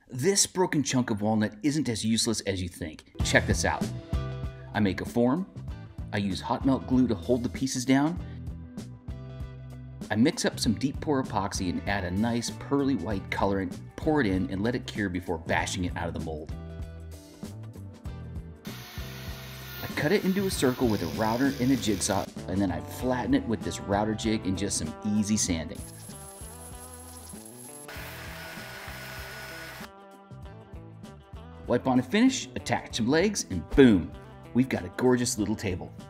This broken chunk of walnut isn't as useless as you think. Check this out. I make a form. I use hot melt glue to hold the pieces down. I mix up some deep pour epoxy and add a nice pearly white colorant, pour it in, and let it cure before bashing it out of the mold. I cut it into a circle with a router and a jigsaw, and then I flatten it with this router jig and just some easy sanding. Wipe on a finish, attach some legs, and boom! We've got a gorgeous little table.